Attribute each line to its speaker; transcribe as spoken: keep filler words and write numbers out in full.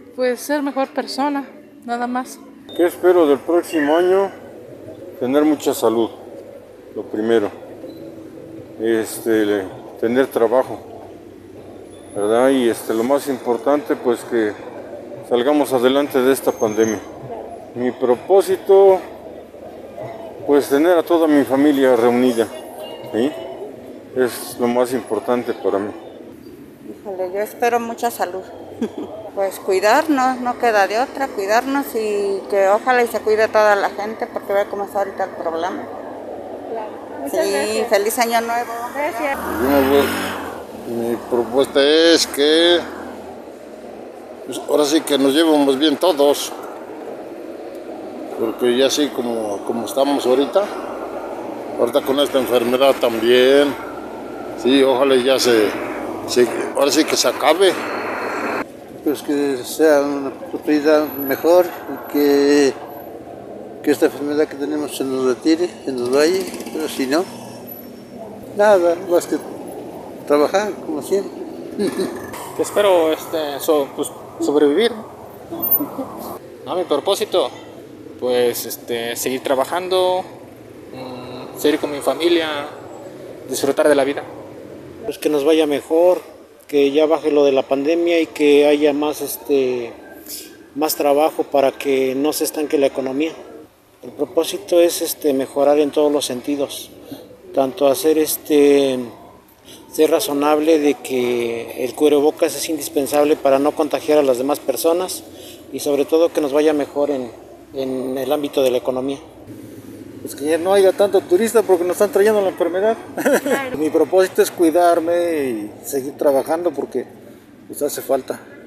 Speaker 1: Pues ser mejor persona, nada más.
Speaker 2: ¿Qué espero del próximo año? Tener mucha salud, lo primero. Este, tener trabajo, ¿verdad? Y este, lo más importante, pues que salgamos adelante de esta pandemia. Mi propósito, pues tener a toda mi familia reunida, ¿sí? Es lo más importante para mí.
Speaker 3: Híjole, yo espero mucha salud. Pues cuidarnos, no queda de otra, cuidarnos y que ojalá y se cuide toda la gente porque ve cómo está ahorita el problema.
Speaker 4: Claro. Muchas
Speaker 3: Sí,
Speaker 4: gracias.
Speaker 3: feliz año nuevo.
Speaker 4: Gracias.
Speaker 5: Mi propuesta es que pues, ahora sí que nos llevemos bien todos, porque ya así como, como estamos ahorita, ahorita con esta enfermedad también, sí, ojalá ya se, se ahora sí que se acabe.
Speaker 6: Pues que sea una oportunidad mejor y que, que esta enfermedad que tenemos se nos retire, se nos vaya, pero si no, nada, más que trabajar como siempre.
Speaker 7: Que espero este, so, pues, sobrevivir. No, mi propósito, pues este, seguir trabajando, mmm, seguir con mi familia, disfrutar de la vida.
Speaker 8: Pues que nos vaya mejor, que ya baje lo de la pandemia y que haya más, este, más trabajo para que no se estanque la economía. El propósito es este, mejorar en todos los sentidos, tanto hacer este, ser razonable de que el cubrebocas es indispensable para no contagiar a las demás personas y sobre todo que nos vaya mejor en, en el ámbito de la economía.
Speaker 9: Pues que ya no haya tanto turista porque nos están trayendo la enfermedad. Mi propósito es cuidarme y seguir trabajando porque pues hace falta.